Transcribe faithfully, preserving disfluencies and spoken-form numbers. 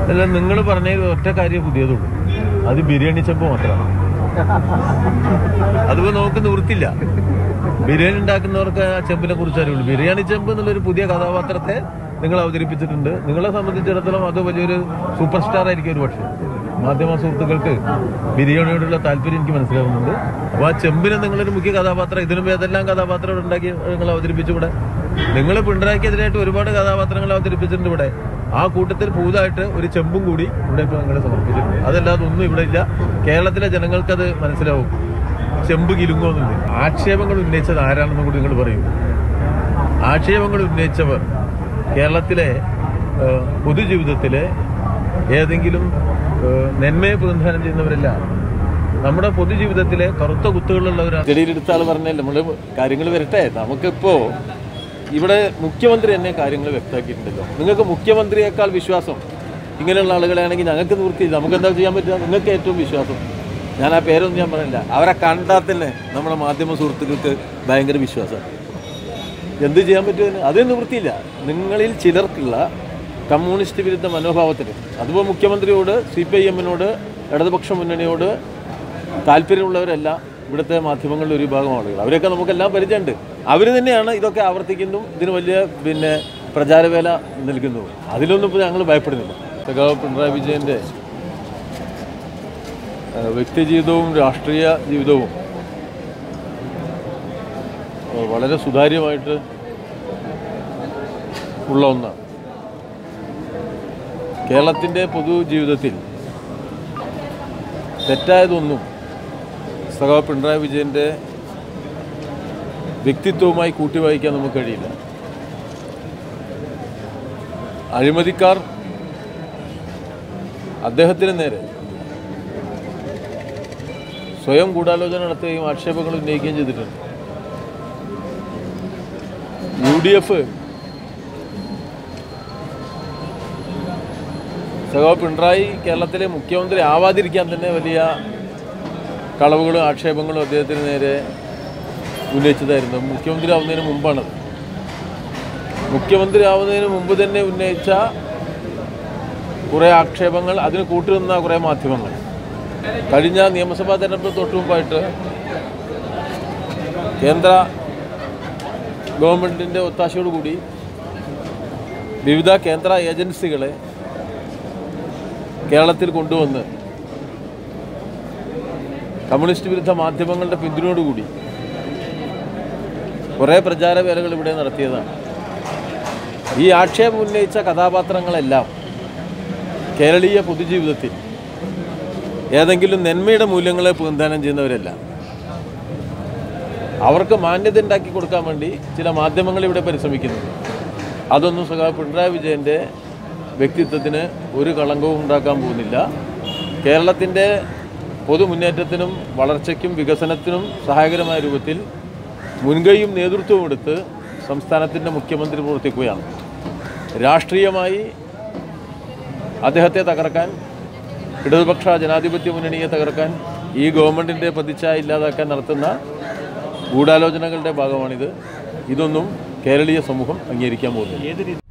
അല്ല, നിങ്ങൾ പറഞ്ഞ ഒറ്റ കാര്യം പുതിയതുള്ളൂ, അത് ബിരിയാണി ചെമ്പ് മാത്രമാണ്. അതിപ്പോ നമുക്ക് നിവൃത്തില്ല. ബിരിയാണി ഉണ്ടാക്കുന്നവർക്ക് ആ ചെമ്പിനെ കുറിച്ച് അറിയുള്ളൂ. ബിരിയാണി ചെമ്പ് എന്നുള്ളൊരു പുതിയ കഥാപാത്രത്തെ നിങ്ങൾ അവതരിപ്പിച്ചിട്ടുണ്ട്. നിങ്ങളെ സംബന്ധിച്ചിടത്തോളം അത് വലിയൊരു സൂപ്പർ സ്റ്റാർ ആയിരിക്കും ഒരു പക്ഷേ. മാധ്യമ സുഹൃത്തുക്കൾക്ക് ബിരിയാണിയോടുള്ള താല്പര്യം എനിക്ക് മനസ്സിലാവുന്നുണ്ട്. അപ്പോൾ ആ ചെമ്പിനെ നിങ്ങളൊരു മുഖ്യ കഥാപാത്രം, ഇതിനും ഏതെല്ലാം കഥാപാത്രം ഉണ്ടാക്കി നിങ്ങൾ അവതരിപ്പിച്ചു ഇവിടെ. നിങ്ങൾ പിണറായിക്കെതിരായിട്ട് ഒരുപാട് കഥാപാത്രങ്ങൾ അവതരിപ്പിച്ചിട്ടുണ്ട് ഇവിടെ. ആ കൂട്ടത്തിൽ പുതുതായിട്ട് ഒരു ചെമ്പും കൂടി ഇവിടെ ഇപ്പോൾ നിങ്ങൾ സമർപ്പിച്ചിട്ടുണ്ട്. അതല്ലാതെ ഒന്നും ഇവിടെ ഇല്ല. കേരളത്തിലെ ജനങ്ങൾക്കത് മനസ്സിലാവും. ചെമ്പ് കിലുങ്ങോന്നുണ്ട്. ആക്ഷേപങ്ങൾ ഉന്നയിച്ചത് ആരാണെന്നും കൂടി നിങ്ങൾ പറയൂ. ആക്ഷേപങ്ങൾ ഉന്നയിച്ചവർ കേരളത്തിലെ പൊതുജീവിതത്തിലെ ഏതെങ്കിലും നന്മയെ പ്രതിനിധാനം ചെയ്യുന്നവരല്ല. നമ്മുടെ പൊതുജീവിതത്തിലെ കറുത്ത കുത്തുകളുള്ളവരാണ്. ചെടിയിലെടുത്ത ആൾ പറഞ്ഞല്ലേ, നമ്മൾ കാര്യങ്ങൾ വരട്ടെ. നമുക്കിപ്പോ ഇവിടെ മുഖ്യമന്ത്രി തന്നെ കാര്യങ്ങൾ വ്യക്തമാക്കിയിട്ടുണ്ടല്ലോ. നിങ്ങൾക്ക് മുഖ്യമന്ത്രിയേക്കാൾ വിശ്വാസം ഇങ്ങനെയുള്ള ആളുകളെയാണെങ്കിൽ ഞങ്ങൾക്ക് നിവൃത്തിയില്ല. നമുക്ക് എന്താ ചെയ്യാൻ പറ്റുക? നിങ്ങൾക്ക് ഏറ്റവും വിശ്വാസം, ഞാൻ ആ പേരൊന്നും ഞാൻ പറയില്ല, അവരെ കണ്ടാൽ തന്നെ നമ്മുടെ മാധ്യമ സുഹൃത്തുക്കൾക്ക് ഭയങ്കര വിശ്വാസമാണ്. എന്ത് ചെയ്യാൻ പറ്റുമെന്ന് അതേ നിവൃത്തിയില്ല. നിങ്ങളിൽ ചിലർക്കുള്ള കമ്മ്യൂണിസ്റ്റ് വിരുദ്ധ മനോഭാവത്തിന്, അതുപോലെ മുഖ്യമന്ത്രിയോട്, സി പി ഐ എമ്മിനോട്, ഇടതുപക്ഷ മുന്നണിയോട് താല്പര്യമുള്ളവരല്ല ഇവിടുത്തെ മാധ്യമങ്ങളുടെ ഒരു വിഭാഗം ആളുകൾ. അവരെയൊക്കെ നമുക്കെല്ലാം പരിചയമുണ്ട്. അവർ തന്നെയാണ് ഇതൊക്കെ ആവർത്തിക്കുന്നു, ഇതിന് വലിയ പിന്നെ പ്രചാരവേല നൽകുന്നു. അതിലൊന്നും ഇപ്പോൾ ഞങ്ങൾ ഭയപ്പെടുന്നില്ല. സഖാവ് പിണറായി വിജയൻ്റെ വ്യക്തിജീവിതവും രാഷ്ട്രീയ ജീവിതവും വളരെ സുതാര്യമായിട്ട് ഉള്ള ഒന്നാണ്. കേരളത്തിൻ്റെ പൊതുജീവിതത്തിൽ തെറ്റായതൊന്നും സഖാവ് പിണറായി വിജയൻ്റെ വ്യക്തിത്വവുമായി കൂട്ടിവായിക്കാൻ നമുക്ക് കഴിയില്ല. അഴിമതിക്കാർ അദ്ദേഹത്തിന് നേരെ സ്വയം ഗൂഢാലോചന നടത്തുകയും ആക്ഷേപങ്ങൾ ഉന്നയിക്കുകയും ചെയ്തിട്ടുണ്ട്. യു ഡി എഫ് സഖാവ് പിണറായി കേരളത്തിലെ മുഖ്യമന്ത്രി ആവാതിരിക്കാൻ തന്നെ വലിയ കളവുകളും ആക്ഷേപങ്ങളും അദ്ദേഹത്തിന് നേരെ ഉന്നയിച്ചതായിരുന്നു. മുഖ്യമന്ത്രി ആവുന്നതിന് മുമ്പാണത്. മുഖ്യമന്ത്രി ആവുന്നതിന് മുമ്പ് തന്നെ ഉന്നയിച്ച കുറേ ആക്ഷേപങ്ങൾ, അതിന് കൂട്ടുനിന്ന കുറേ മാധ്യമങ്ങൾ കഴിഞ്ഞ നിയമസഭാ തെരഞ്ഞെടുപ്പ് തൊട്ടു മുമ്പായിട്ട് കേന്ദ്ര ഗവൺമെൻറ്റിൻ്റെ ഒത്താശയോടുകൂടി വിവിധ കേന്ദ്ര ഏജൻസികളെ കേരളത്തിൽ കൊണ്ടുവന്ന് കമ്മ്യൂണിസ്റ്റ് വിരുദ്ധ മാധ്യമങ്ങളുടെ പിന്തുണയോടുകൂടി കുറേ പ്രചാരവേലകൾ ഇവിടെ നടത്തിയതാണ്. ഈ ആക്ഷേപം ഉന്നയിച്ച കഥാപാത്രങ്ങളെല്ലാം കേരളീയ പൊതുജീവിതത്തിൽ ഏതെങ്കിലും നന്മയുടെ മൂല്യങ്ങളെ പ്രതിനിധാനം ചെയ്യുന്നവരല്ല. അവർക്ക് മാന്യത ഉണ്ടാക്കി കൊടുക്കാൻ വേണ്ടി ചില മാധ്യമങ്ങൾ ഇവിടെ പരിശ്രമിക്കുന്നു. അതൊന്നും സഖാവ് പിണറായി വിജയൻ്റെ വ്യക്തിത്വത്തിന് ഒരു കളങ്കവും ഉണ്ടാക്കാൻ പോകുന്നില്ല. കേരളത്തിൻ്റെ പൊതുമുന്നേറ്റത്തിനും വളർച്ചയ്ക്കും വികസനത്തിനും സഹായകരമായ രൂപത്തിൽ മുൻകൈയും നേതൃത്വവും എടുത്ത് സംസ്ഥാനത്തിൻ്റെ മുഖ്യമന്ത്രി പ്രവർത്തിക്കുകയാണ്. രാഷ്ട്രീയമായി അദ്ദേഹത്തെ തകർക്കാൻ, ഇടതുപക്ഷ ജനാധിപത്യ മുന്നണിയെ തകർക്കാൻ, ഈ ഗവൺമെൻറ്റിൻ്റെ പ്രതിച്ഛായ ഇല്ലാതാക്കാൻ നടത്തുന്ന ഗൂഢാലോചനകളുടെ ഭാഗമാണിത്. ഇതൊന്നും കേരളീയ സമൂഹം അംഗീകരിക്കാൻ പോകുന്നില്ല.